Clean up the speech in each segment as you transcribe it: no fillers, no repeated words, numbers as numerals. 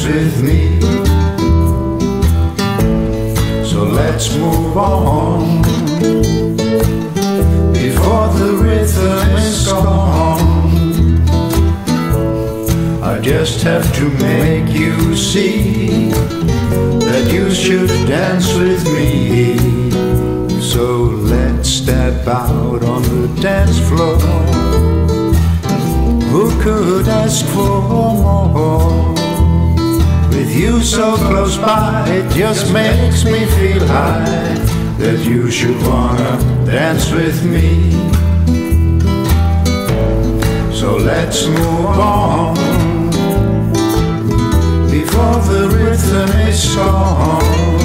with me. So let's move on before the rhythm is gone. I just have to make you see that you should dance with me. So let's step out on the dance floor. Who could ask for more? With you so close by, it just makes me feel high that you should wanna dance with me. So let's move on before the rhythm is gone.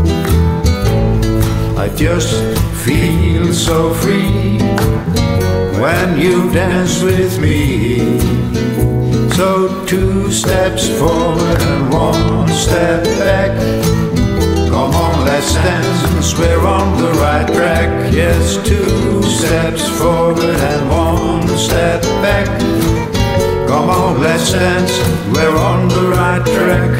I just feel so free when you dance with me. So 2 steps forward and 1 step back. Come on, let's dance, we're on the right track. Yes, 2 steps forward and 1 step back. Come on, let's dance, we're on the right track.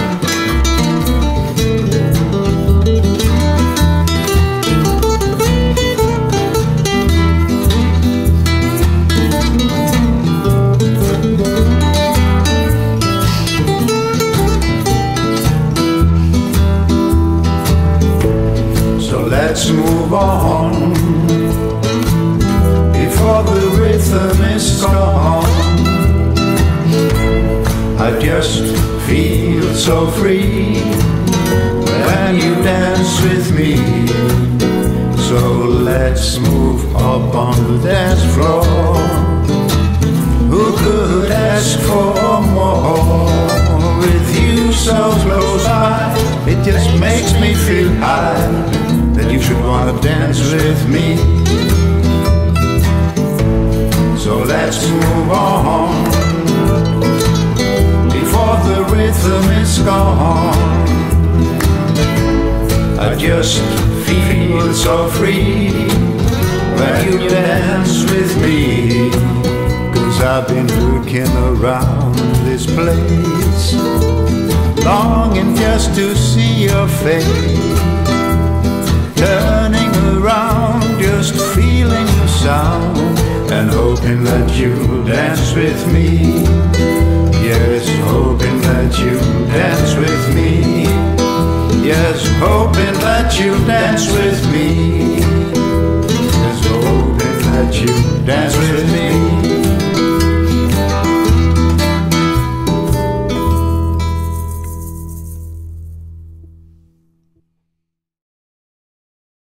Let's move on before the rhythm is gone. I just feel so free when you dance with me. So let's move up on the dance floor. Who could ask for more? With you so close by, it just makes me feel high that you should wanna dance with me. So let's move on before the rhythm is gone. I just feel so free when you dance with me. 'Cause I've been looking around this place, longing just to see your face. Turning around, just feeling the sound, and hoping that you'll dance with me. Yes, hoping that you'll dance with me. Yes, hoping that you'll dance with me. Yes, hoping that you'll dance with me.